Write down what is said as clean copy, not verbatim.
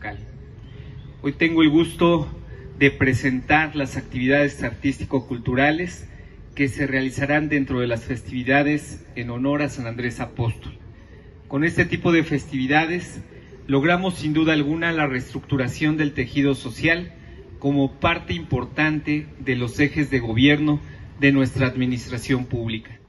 local. Hoy tengo el gusto de presentar las actividades artístico-culturales que se realizarán dentro de las festividades en honor a San Andrés Apóstol. Con este tipo de festividades logramos sin duda alguna la reestructuración del tejido social como parte importante de los ejes de gobierno de nuestra administración pública.